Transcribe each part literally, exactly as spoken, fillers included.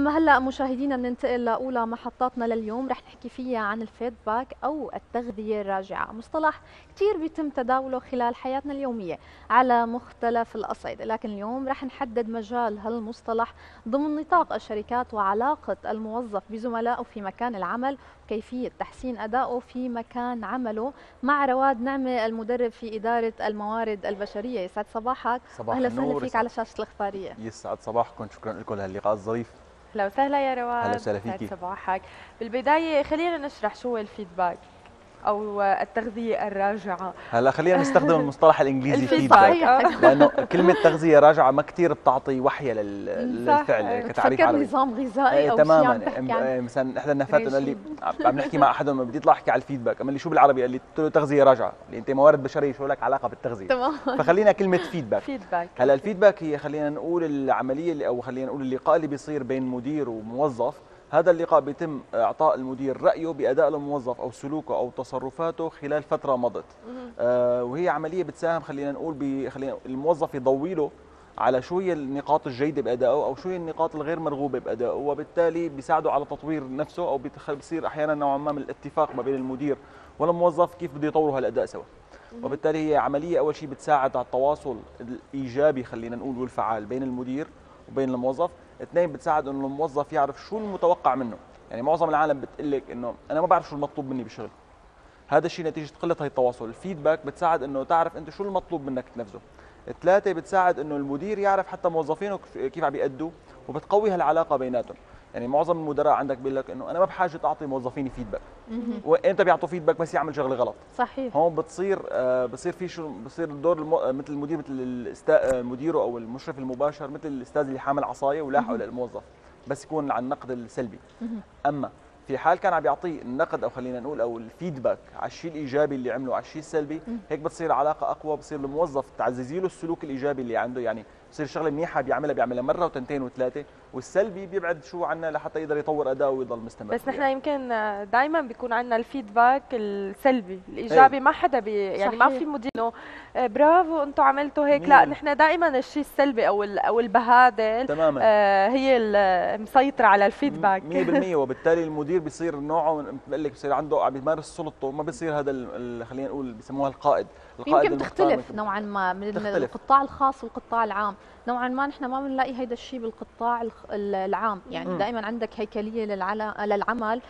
أما هلأ مشاهدينا بننتقل لأولى محطاتنا لليوم، رح نحكي فيها عن الفيدباك أو التغذية الراجعة، مصطلح كتير بيتم تداوله خلال حياتنا اليومية على مختلف الأصعدة، لكن اليوم رح نحدد مجال هالمصطلح ضمن نطاق الشركات وعلاقة الموظف بزملائه في مكان العمل وكيفية تحسين أدائه في مكان عمله. مع رواد نعمة المدرب في إدارة الموارد البشرية. يسعد صباحك. صباح أهلا النور. وسهلا فيك على شاشة الإخبارية. يسعد صباحكم، شكرا لكم لهاللقاء الظريف. اهلا وسهلا يا رواد. اهلا وسهلا فيكي. صباحك. بالبدايه خلينا نشرح شو هو الفيدباك او التغذيه الراجعه. هلا خلينا نستخدم المصطلح الانجليزي الفيدباك، فيدباك، لانه كلمه تغذيه راجعه ما كثير بتعطي وحيه لل... للفعل كتعريف عربي. نظام غذائي او تماما. شيء. مثلا احدى النفات قال لي عم نحكي مع احد لما بدي اطلع احكي على الفيدباك، قال لي شو بالعربي؟ قال لي قلت له تغذيه راجعه، اللي انت موارد بشريه شو لك علاقه بالتغذيه؟ تمام. فخلينا كلمه فيدباك. فيدباك هلا الفيدباك هي خلينا نقول العمليه اللي او خلينا نقول اللقاء اللي بيصير بين مدير وموظف. هذا اللقاء بيتم اعطاء المدير رايه باداء الموظف او سلوكه او تصرفاته خلال فتره مضت. آه وهي عمليه بتساهم خلينا نقول خلينا الموظف يضوي له على شو هي النقاط الجيده بادائه او شو هي النقاط الغير مرغوبه بادائه، وبالتالي بيساعده على تطوير نفسه، او بيصير احيانا نوعا ما من الاتفاق ما بين المدير والموظف كيف بده يطوروا هالاداء سوا. وبالتالي هي عمليه اول شيء بتساعد على التواصل الايجابي خلينا نقول والفعال بين المدير وبين الموظف. اثنين، بتساعد انه الموظف يعرف شو المتوقع منه. يعني معظم العالم بتقول لك انه انا ما بعرف شو المطلوب مني بالشغل. هذا الشيء نتيجه قله هي التواصل. الفيدباك بتساعد انه تعرف انت شو المطلوب منك تنفذه. ثلاثه، بتساعد انه المدير يعرف حتى موظفينه كيف عم بيأدوا، وبتقوي هالعلاقه بيناتهم. يعني معظم المدراء عندك بيقول لك انه انا ما بحاجه اعطي موظفيني فيدباك، وامتى بيعطوا فيدباك؟ بس يعمل شغله غلط. صحيح. هون بتصير آه بصير في شو بصير الدور المو... مثل المدير مثل الاستاذ مديره او المشرف المباشر، مثل الاستاذ اللي حامل عصايه ولاحقه للموظف، بس يكون على النقد السلبي. اما في حال كان عم يعطيه النقد او خلينا نقول او الفيدباك على الشيء الايجابي اللي عمله على الشيء السلبي، هيك بتصير علاقه اقوى، بصير الموظف تعززي له السلوك الايجابي اللي عنده. يعني بصير شغله منيحه بيعملها بيعملها مره وتنتين وثلاثه، والسلبي بيبعد شو عنه لحتى يقدر يطور اداؤه ويضل مستمر. بس نحن يمكن دائما بيكون عندنا الفيدباك السلبي، الايجابي ايه؟ ما حدا بي يعني صحيح. ما في مدير انه برافو انتم عملتوا هيك، لا نحن دائما الشيء السلبي او او البهادل تماما آه هي المسيطره على الفيدباك مية بالمية. وبالتالي المدير بيصير نوعه بقول لك بصير عنده عم بيمارس سلطته، ما بيصير هذا خلينا نقول بسموها القائد. القائد يمكن تختلف نوعا ما من تختلف. القطاع الخاص والقطاع العام نوعا ما نحن ما بنلاقي هيدا الشيء بالقطاع العام. يعني دائما عندك هيكليه للعمل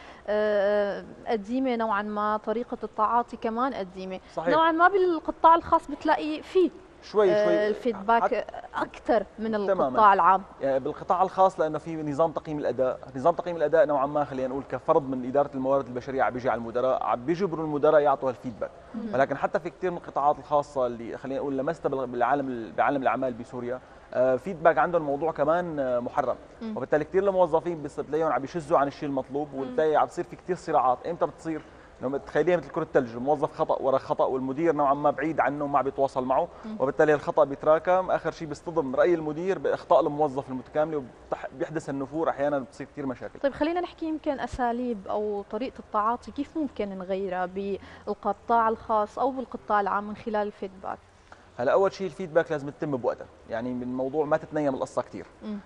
قديمه نوعا ما، طريقه التعاطي كمان قديمه. صحيح. نوعا ما بالقطاع الخاص بتلاقي فيه شوي شوي الفيدباك اكثر من القطاع العام. يعني بالقطاع الخاص لانه في نظام تقييم الاداء، نظام تقييم الاداء نوعا ما خلينا نقول كفرض من اداره الموارد البشريه عم بيجي على المدراء، عم بيجبروا المدراء يعطوا هالفيدباك. ولكن حتى في كثير من القطاعات الخاصه اللي خلينا نقول لمستها بالعالم بعالم الاعمال بسوريا، فيدباك عندهم الموضوع كمان محرم. وبالتالي كثير الموظفين بتلاقيهم عم بيشزوا عن الشيء المطلوب، وبالتالي عم بصير في كثير صراعات. امتى بتصير؟ لو تخيليها مثل كرة الثلج، الموظف خطأ ورا خطأ والمدير نوعا ما بعيد عنه ما عم بيتواصل معه، وبالتالي الخطأ بيتراكم، اخر شيء بيصطدم رأي المدير باخطاء الموظف المتكامله، وبيحدث النفور، احيانا بتصير كثير مشاكل. طيب خلينا نحكي يمكن اساليب او طريقة التعاطي كيف ممكن نغيرها بالقطاع الخاص او بالقطاع العام من خلال الفيدباك. هلا اول شيء الفيدباك لازم تتم بوقتها، يعني من الموضوع ما تتنيم القصه كثير.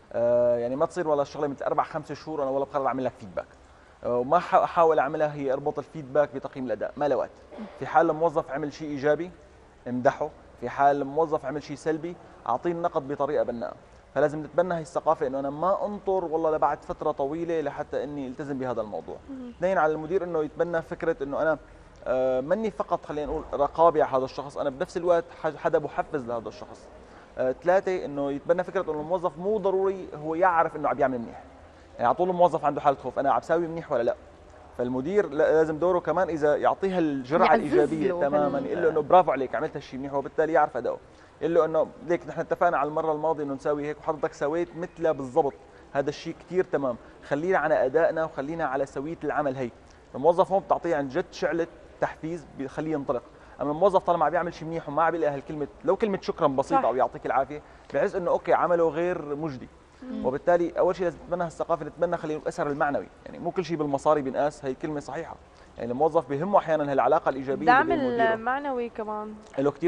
آه يعني ما تصير والله الشغله مثل اربع خمس شهور انا والله بقرر اعمل لك فيدباك، وما احاول اعملها هي اربط الفيدباك بتقييم الاداء، ما له وقت. في حال الموظف عمل شيء ايجابي امدحه، في حال الموظف عمل شيء سلبي اعطيه النقد بطريقه بناءه. فلازم نتبنى هي الثقافه انه انا ما انطر والله لبعد فتره طويله لحتى اني التزم بهذا الموضوع. اثنين، على المدير انه يتبنى فكره انه انا آه مني فقط خلينا نقول رقابي على هذا الشخص، انا بنفس الوقت حدا محفز لهذا الشخص. آه ثلاثه، انه يتبنى فكره انه الموظف مو ضروري هو يعرف انه عم يعمل منيح. يعني على طول الموظف عنده حاله خوف، انا عم بساوي منيح ولا لا؟ فالمدير لازم دوره كمان اذا يعطيها الجرعه الايجابيه تماما، يقول له انه برافو عليك عملت هالشيء منيح، وبالتالي يعرف اداؤه. يقول له انه ليك نحن اتفقنا على المره الماضيه انه نساوي هيك وحضرتك سويت مثله بالضبط، هذا الشيء كثير تمام، خلينا على ادائنا وخلينا على سويه العمل هي. الموظف هون بتعطيه عن جد شعله تحفيز بخليه ينطلق. اما الموظف طالما عم بيعمل شيء منيح وما عم بيلاقي هالكلمه لو كلمه شكرا بسيطه او يعطيك العافيه، بحس انه اوكي عمله غير مجدي. وبالتالي اول شيء لازم نتبنى هالثقافه، نتبنى خلينا الاثر المعنوي، يعني مو كل شيء بالمصاري بينقاس، هي كلمه صحيحه. يعني الموظف بهمه احيانا هالعلاقه الايجابيه دعم المعنوي كمان له كثير دور.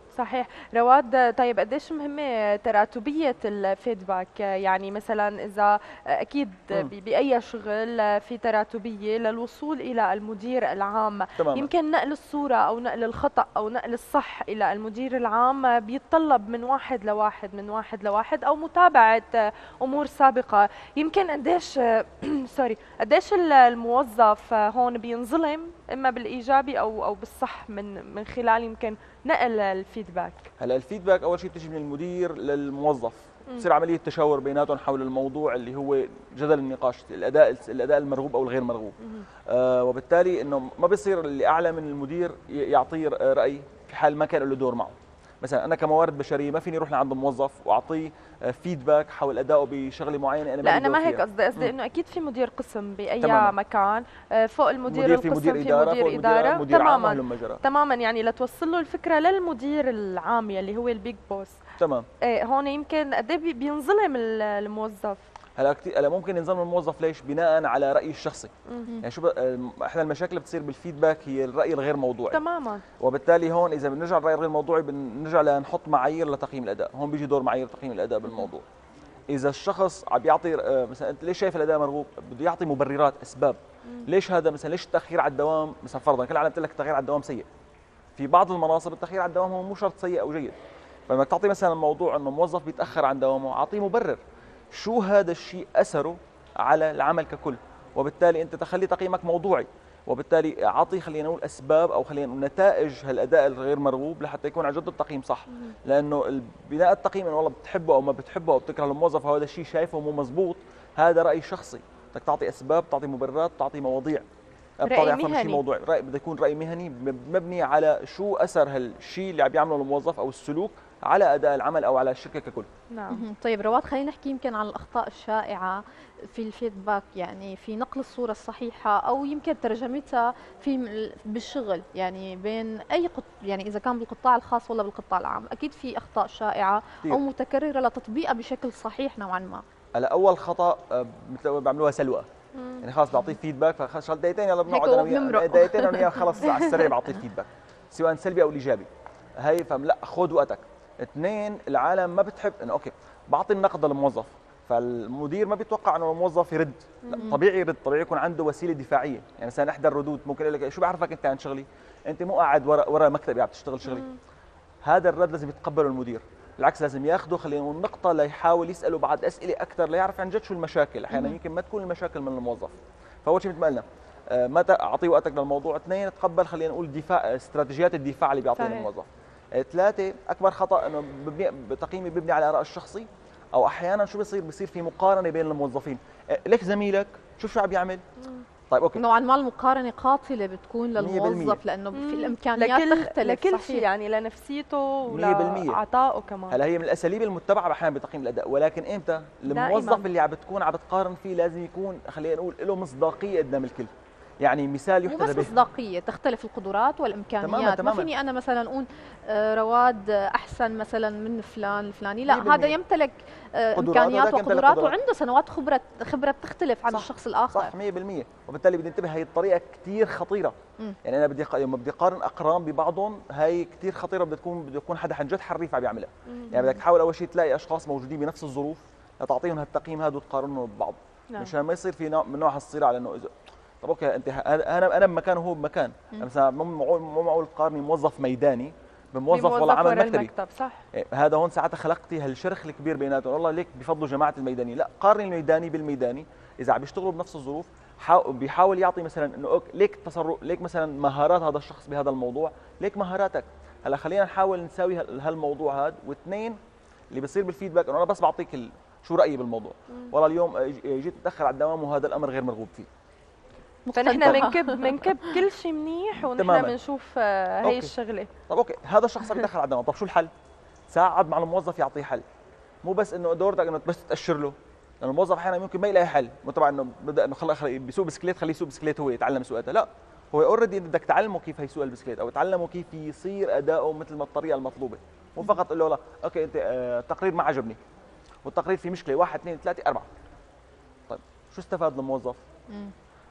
صحيح. رواد، طيب قديش مهمة تراتبية الفيدباك؟ يعني مثلا إذا أكيد بأي شغل في تراتبية للوصول إلى المدير العام، تماما. يمكن نقل الصورة أو نقل الخطأ أو نقل الصح إلى المدير العام بيتطلب من واحد لواحد من واحد لواحد أو متابعة أمور سابقة. يمكن قديش سوري قديش الموظف هون بينظلم إما بالإيجابي أو أو بالصح من من خلال يمكن نقل الفيدباك؟ هلا الفيدباك اول شيء بتيجي من المدير للموظف، بتصير عمليه تشاور بيناتهم حول الموضوع اللي هو جدل النقاش، الاداء الاداء المرغوب او الغير مرغوب. آه وبالتالي انه ما بصير اللي اعلى من المدير يعطيه راي في حال ما كان له دور معه. مثلا انا كموارد بشريه ما فيني اروح لعند موظف واعطيه فيدباك حول ادائه بشغله معينه انا لا انا ما هيك قصدي، قصدي انه اكيد في مدير قسم باي تماما. مكان فوق المدير مدير القسم في مدير في اداره، مدير اداره مدير تماما عام تماما، يعني لتوصل له الفكره للمدير العام اللي هو البيج بوس. تمام. ايه هون يمكن قد ايه بينظلم الموظف. هلا كثير هلا ممكن ينظلم الموظف ليش؟ بناء على رايه الشخصي. مم. يعني شو احنا المشاكل اللي بتصير بالفيدباك هي الراي الغير موضوعي تماما. وبالتالي هون اذا بنرجع للراي الغير موضوعي بنرجع لنحط معايير لتقييم الاداء، هون بيجي دور معايير تقييم الاداء بالموضوع. اذا الشخص عم يعطي مثلا انت ليش شايف الاداء مرغوب؟ بده يعطي مبررات، اسباب. مم. ليش هذا مثلا ليش التاخير على الدوام مثلا فرضا كل العالم بتقول لك التاخير على الدوام سيء. في بعض المناصب التاخير على الدوام هو مو شرط سيء او جيد. فلما تعطي مثلا موضوع انه موظف بيتاخر عن دوامه، اعطيه مبرر. شو هذا الشيء اثره على العمل ككل، وبالتالي انت تخلي تقييمك موضوعي، وبالتالي اعطي خلينا نقول اسباب او خلينا نقول نتائج هالاداء الغير مرغوب لحتى يكون عن جد التقييم صح. لانه بناء التقييم انه والله بتحبه او ما بتحبه او بتكره الموظف او هذا الشيء شايفه مو مزبوط، هذا راي شخصي. بدك تعطي اسباب، تعطي مبررات، تعطي مواضيع. رأي مهني. شيء موضوعي، راي بده يكون راي مهني مبني على شو اثر هالشيء اللي عم يعمله الموظف او السلوك على اداء العمل او على الشركه ككل. نعم. طيب رواد، خلينا نحكي يمكن عن الاخطاء الشائعه في الفيدباك، يعني في نقل الصوره الصحيحه او يمكن ترجمتها في بالشغل، يعني بين اي قط... يعني اذا كان بالقطاع الخاص ولا بالقطاع العام، اكيد في اخطاء شائعه او متكرره لتطبيقها بشكل صحيح نوعا ما. هلا اول خطا مثل بيعملوها سلوى، يعني خلص بعطيه فيدباك فخلص شغل دقيقتين يلا بنقعد انا وياه دقيقتين انا وياه خلص على السريع بعطيه فيدباك سواء سلبي او ايجابي. هي فلا خذ وقتك. اثنين، العالم ما بتحب انه اوكي بعطي النقد للموظف، فالمدير ما بيتوقع انه الموظف يرد، لا طبيعي يرد، طبيعي يكون عنده وسيله دفاعيه. يعني مثلا احدى الردود ممكن يقول لك شو بعرفك انت عن شغلي؟ انت مو قاعد ورا ورا مكتبي عم تشتغل شغلي. هذا الرد لازم يتقبله المدير، بالعكس لازم ياخذه خلينا نقول نقطه ليحاول يساله بعض اسئله اكثر ليعرف عن جد شو المشاكل. احيانا يمكن ما تكون المشاكل من الموظف. فاول شيء مثل ما قلنا متى اعطيه وقتك للموضوع. اثنين، تقبل خلينا نقول دفاع استراتيجيات الدفاع اللي بيعطيها الموظف. ثلاثة، أكبر خطأ إنه ببني تقييمي بيبني على آراء الشخصي، أو أحياناً شو بيصير؟ بيصير في مقارنة بين الموظفين، ليك زميلك شوف شو عم يعمل. طيب أوكي. نوعاً ما المقارنة قاتلة بتكون للموظف لأنه في الإمكانيات لكل تختلف لكل شيء، يعني لنفسيته ولا عطائه كمان. هلا هي من الأساليب المتبعة أحياناً بتقييم الأداء، ولكن إمتى؟ الموظف دائماً اللي عم بتكون عم بتقارن فيه لازم يكون خلينا نقول له مصداقية قدام الكل. يعني مثال يحتذى به. مو بس مصداقية، تختلف القدرات والإمكانيات. تماماً تماماً. ما فيني أنا مثلا أقول رواد أحسن مثلا من فلان الفلاني، لا هذا يمتلك إمكانيات وقدرات وعنده سنوات خبرة خبرة بتختلف عن الشخص الآخر. صح مية بالمية. وبالتالي بدي انتبه، هي الطريقة كثير خطيرة. م. يعني أنا بدي لما بدي أقارن أقران ببعضهم هي كثير خطيرة، بدها تكون بده يكون حدا عن جد حريف عم يعملها. يعني بدك تحاول أول شيء تلاقي أشخاص موجودين بنفس الظروف لتعطيهم هالتقييم هذا وتقارنهم ببعض. نعم. مشان ما يصير في نوع من نوع هالصراع، على إنه طب اوكي انت انا انا بمكان وهو بمكان، مثلا مو مو معقول تقارني موظف ميداني بموظف والله عمل مكتبي. المكتب صح. إيه هذا هون ساعتها خلقتي هالشرخ الكبير بيناتهم، والله ليك بفضلوا جماعه الميداني، لا قارني الميداني بالميداني اذا عم بيشتغلوا بنفس الظروف، بيحاول يعطي مثلا انه ليك تصرف، ليك مثلا مهارات هذا الشخص بهذا الموضوع، ليك مهاراتك، هلا خلينا نحاول نساوي هالموضوع هذا. واثنين، اللي بيصير بالفيدباك انه انا بس بعطيك شو رايي بالموضوع، والله اليوم جيت متاخر على الدوام وهذا الامر غير مرغوب فيه. فنحن بنكب بنكب كل شيء منيح ونحن بنشوف هي أوكي. الشغله. طب اوكي هذا الشخص بيدخل على الدوام، طب شو الحل؟ ساعد مع الموظف يعطيه حل، مو بس انه دورتك انه بس تاشر له، لانه الموظف احيانا ممكن ما يلاقي حل، مو طبعا انه بدا انه خلص بيسوق بسكليت خليه يسوق بسكليت هو يتعلم سواقته، لا هو اوريدي انت بدك تعلمه كيف يسوق البسكليت او تعلمه كيف يصير اداؤه مثل ما الطريقه المطلوبه، مو فقط تقول له والله اوكي انت آه التقرير ما عجبني والتقرير فيه مشكله واحد اثنين ثلاثه اربعه. طيب شو استفاد الموظف؟ مم.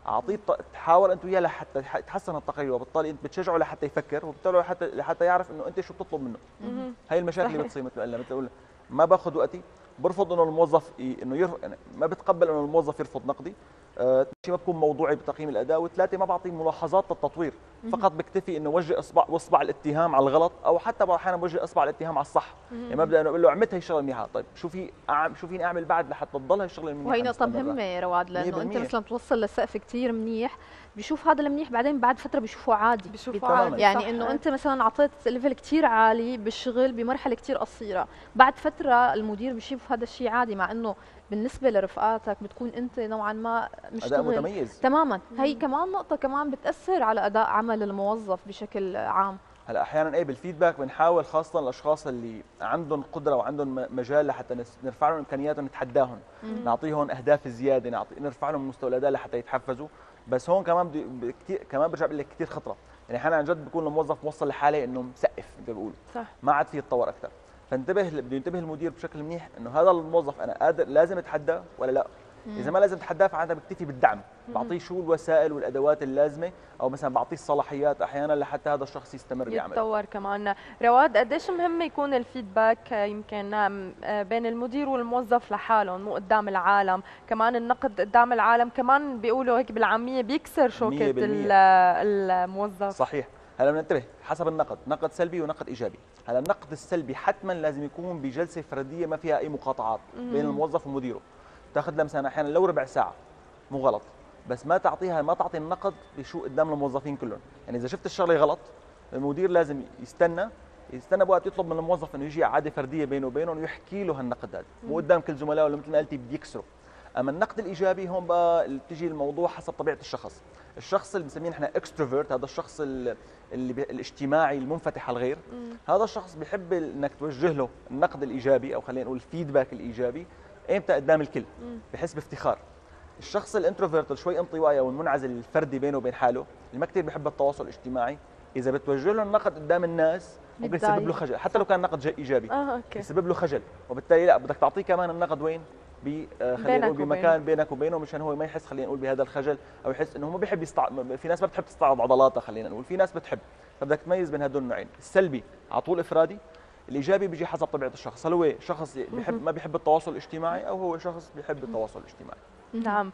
اعطيه الط- تحاور انت وياه لحتى يح- يتحسن التقرير، وبالتالي انت بتشجعه لحتى يفكر، وبالتالي لحتى لحتى يعرف انه انت شو بتطلب منه. مهم. هي المشاكل اللي صحيح. بتصير مثل ما قلنا، مثل اقول ما باخذ وقتي، برفض انه الموظف ي- انه يرف... يعني ما بتقبل انه الموظف يرفض نقدي. آه، شيء ما بكون موضوعي بتقييم الاداء، وثلاثه ما بعطيه ملاحظات للتطوير، فقط بكتفي انه وجه اصبع واصبع الاتهام على الغلط، او حتى بعض الاحيان بوجه اصبع الاتهام على الصح. يعني مبدا انه اقول له عملت هي الشغله منيحه، طيب شو في أعم... شو فيني اعمل بعد لحتى تضل هي الشغله المنيحه وهي نقطة مستمرة؟ مهمة رواد، لأنه أنت مية بالمية. مثلا توصل لسقف كتير منيح، بيشوف هذا المنيح بعدين بعد فترة بيشوفه عادي. بشوفوا تماماً. عادي، يعني صح. انه انت مثلا اعطيت ليفل كثير عالي بالشغل بمرحله كثير قصيره، بعد فتره المدير بيشوف هذا الشيء عادي، مع انه بالنسبه لرفقاتك بتكون انت نوعا ما اداء مشتغل متميز. تماما. هي مم. كمان نقطه كمان بتاثر على اداء عمل الموظف بشكل عام. هلا احيانا ايه بالفيدباك بنحاول خاصه الاشخاص اللي عندهم قدره وعندهم م- مجال لحتى نس- نرفع لهم امكانياتهم، نتحداهم، مم. نعطيهم اهداف زياده، نعطي نرفع لهم مستوى الاداء لحتى يتحفزوا. بس هون كمان بدي ب- كتير كمان برجع بقول لك كثير خطره، يعني احيانا عن جد بيكون الموظف موصل لحاله انه مسقف مثل ما بيقولوا، صح. ما عاد فيه يتطور اكثر. فانتبه بده ينتبه المدير بشكل منيح انه هذا الموظف انا قادر لازم اتحداه ولا لا. اذا ما لازم اتحداه فانا بكتفي بالدعم، بعطيه شو الوسائل والادوات اللازمه، او مثلا بعطيه الصلاحيات احيانا لحتى هذا الشخص يستمر بعمله. يتطور كمان. رواد، قديش مهم يكون الفيدباك يمكن آم، آه، بين المدير والموظف لحالهم، مو قدام العالم، كمان النقد قدام العالم كمان بيقولوا هيك بالعاميه بيكسر شوكه مية بالمية. ال- الموظف. صحيح. هلا بننتبه حسب النقد، نقد سلبي ونقد ايجابي. هلا النقد السلبي حتما لازم يكون بجلسه فرديه ما فيها اي مقاطعات بين الموظف ومديره، تاخذ لها مثلا احيانا لو ربع ساعه، مو غلط، بس ما تعطيها ما تعطي النقد بشو قدام الموظفين كلهم. يعني اذا شفت الشغله غلط المدير لازم يستنى يستنى بوقت يطلب من الموظف انه يجي عاده فرديه بينه وبينهم ويحكي له هالنقد هذا، مو قدام كل زملائه ولا مثل ما قلتي بيكسروا. اما النقد الايجابي هون بقى اللي بتيجي الموضوع حسب طبيعه الشخص. الشخص اللي بنسميه نحن اكستروفيرت، هذا الشخص ال- اللي بي... الاجتماعي المنفتح على الغير، هذا الشخص بيحب انك توجه له النقد الايجابي، او خلينا نقول الفيدباك الايجابي امتى؟ قدام الكل، بحس بافتخار. الشخص الانتروفيرت اللي شوي انطوائي او المنعزل الفردي بينه وبين حاله، اللي ما كثير بيحب التواصل الاجتماعي، اذا بتوجه له النقد قدام الناس ممكن يسبب له بتضايق. خجل، حتى لو كان نقد جي- ايجابي اه اوكي. يسبب له خجل، وبالتالي لا بدك تعطيه كمان النقد وين؟ ب آه، خلينا بينك نقول وبينه. بمكان بينك وبينه، مشان هو ما يحس خلينا نقول بهذا الخجل، او يحس انه هو ما بيحب يستع... في ناس ما بتحب تستعرض عضلاتها، خلينا نقول في ناس بتحب، فبدك تميز بين هدول النوعين. السلبي على طول افرادي، الايجابي بيجي حسب طبيعه الشخص، هل هو شخص بيحب ما بيحب التواصل الاجتماعي او هو شخص بيحب التواصل الاجتماعي. نعم.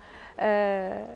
آه،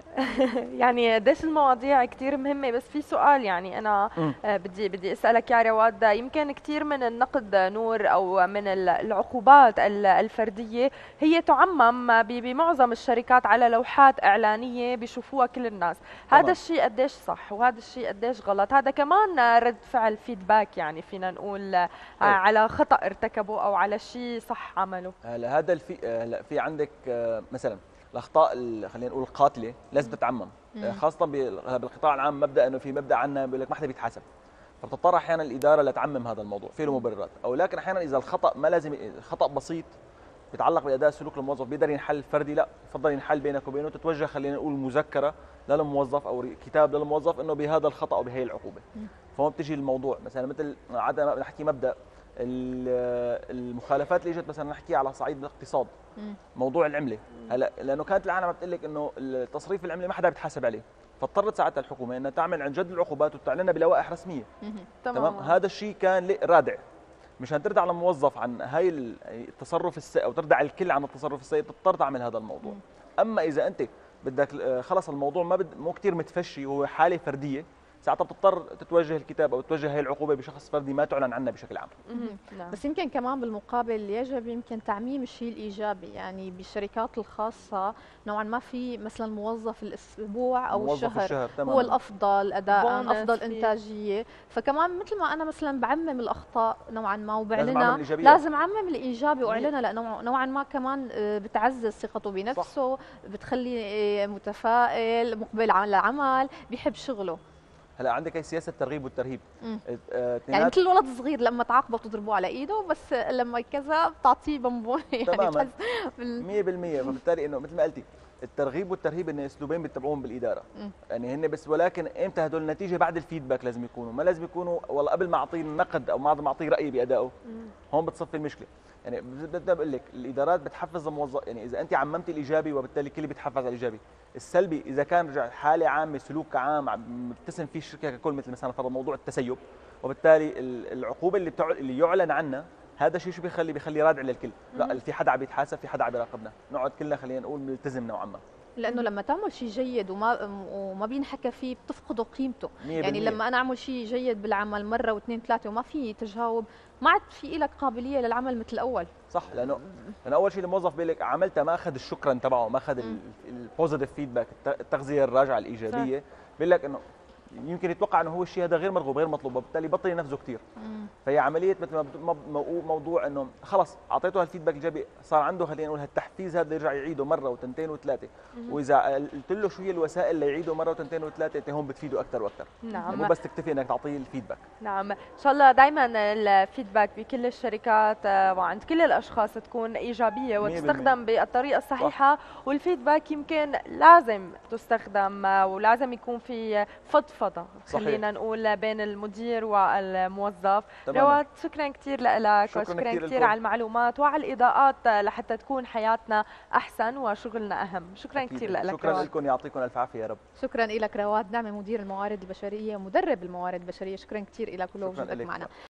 يعني قديش المواضيع كثير مهمة، بس في سؤال يعني أنا مم. آه، بدي بدي أسألك يا رواد. يمكن كثير من النقد نور أو من ال- العقوبات ال- الفردية هي تعمم ب- بمعظم الشركات على لوحات إعلانية بيشوفوها كل الناس. طبعاً. هذا الشيء قديش صح وهذا الشيء قديش غلط؟ هذا كمان رد فعل فيدباك، يعني فينا نقول آه، على خطأ ارتكبه أو على شيء صح عمله. هلا هذا الفي هلا في عندك آه، مثلا الاخطاء ال- خلينا نقول القاتله لازم تتعمم، آه، خاصه بال- بالقطاع العام مبدا انه في مبدا عندنا بيقول لك ما حدا بيتحاسب، فبتضطر احيانا الاداره لتعمم هذا الموضوع، في له مبررات، او لكن احيانا اذا الخطا ما لازم خطا بسيط بيتعلق باداء سلوك الموظف بيقدر ينحل فردي، لا يفضل ينحل بينك وبينه، تتوجه خلينا نقول مذكره للموظف او كتاب للموظف انه بهذا الخطا او بهي العقوبه. فهون بتجي الموضوع مثلا مثل عاده نحكي مبدا ال- المخالفات اللي اجت مثلا نحكي على صعيد الاقتصاد، موضوع العمله. هلا لانه كانت العالم بتقول لك انه تصريف العمله ما حدا بيتحاسب عليه، فاضطرت ساعتها الحكومه انها تعمل عن جد العقوبات وتعلنها بلوائح رسميه. تمام، هذا الشيء كان لي- رادع مشان تردع على الموظف عن هاي التصرف السيء او تردع الكل عن التصرف السيء، بتضطر تعمل هذا الموضوع. اما اذا انت بدك آه، خلص الموضوع ما بد مو كثير متفشي وهو حاله فرديه، ساعتها بتضطر تتوجه الكتاب او توجه هي العقوبه بشخص فردي ما تعلن عنها بشكل عام. نعم. بس يمكن كمان بالمقابل يجب يمكن تعميم الشيء الايجابي، يعني بالشركات الخاصه نوعا ما في مثلا موظف الاسبوع او موظف الشهر, الشهر تماماً. هو الافضل اداء بونص افضل فيه. انتاجيه، فكمان مثل ما انا مثلا بعمم الاخطاء نوعا ما لازم وبعلنها أعمم الإيجابيات. لازم اعمم الايجابي واعلنها، لانه نوعا ما كمان آه، بتعزز ثقته بنفسه، بتخلي آه، متفائل مقبل على العمل بيحب شغله. هلا عندك هي سياسه الترغيب والترهيب. مم. آه، يعني اثنينات- مثل الولد الصغير لما تعاقبه بتضربوه على ايده، بس لما كذا بتعطيه بونبون يعني تماماً. بتحس بال- مية بالمية، فبالتالي انه مثل ما قلتي الترغيب والترهيب ان اسلوبين بيتبعوهم بالاداره. م. يعني هن بس، ولكن امتى هدول النتيجه؟ بعد الفيدباك لازم يكونوا، ما لازم يكونوا والله قبل ما اعطيه نقد او ما اعطيه رايي بادائه. هون بتصفي المشكله. يعني بدي اقول لك الادارات بتحفز الموظف، يعني اذا انت عممتي الايجابي وبالتالي الكل بيتحفز على الايجابي. السلبي اذا كان رجع حاله عامه، سلوك عام عم مبتسم فيه الشركه ككل، مثل مثلا فرض موضوع التسيب، وبالتالي العقوبه اللي بتع... اللي يعلن عنها، هذا الشيء شو بيخلي؟ بيخلي رادع للكل. لا، في حدا عم يتحاسب، في حدا عم يراقبنا، نقعد كلنا خلينا نقول نلتزم نوعا ما. لانه لما تعمل شيء جيد وما وما بينحكى فيه بتفقده قيمته. مية بالمية. يعني لما انا اعمل شيء جيد بالعمل مره واثنين ثلاثه وما في تجاوب، ما عاد في لك قابليه للعمل مثل الاول. صح، لانه لانه اول شيء الموظف بيقول لك عملتها، ما اخذ الشكرا تبعه، ما اخذ البوزيتيف فيدباك، التغذيه الراجعه الايجابيه، بيقول لك انه يمكن يتوقع انه هو الشيء هذا غير مرغوب غير مطلوب، وبالتالي بطل ينفذه كثير. فهي عمليه مثل ما موضوع انه خلص اعطيته هالفيدباك الايجابي، صار عنده خلينا نقول هالتحفيز هذا يرجع يعيده مره وثنتين وثلاثه. واذا قلت له شو هي الوسائل ليعيده مره وثنتين وثلاثه، انت هون بتفيده اكثر واكثر. نعم. يعني مو بس تكتفي انك تعطيه الفيدباك. نعم، ان شاء الله دائما الفيدباك بكل الشركات وعند كل الاشخاص تكون ايجابيه وتستخدم بالطريقه الصحيحه. صح. والفيدباك يمكن لازم تستخدم ولازم يكون في فضفضه، خلينا نقول، بين المدير والموظف. رواد، شكرا كثير لك، وشكرا كثير على المعلومات وعلى الاضاءات لحتى تكون حياتنا احسن وشغلنا اهم. شكرا كثير لك. شكرا لكم، يعطيكم الف عافيه يا رب. شكرا لك رواد نعمه، مدير الموارد البشريه، مدرب الموارد البشريه. شكرا كثير لك ولوجودك معنا.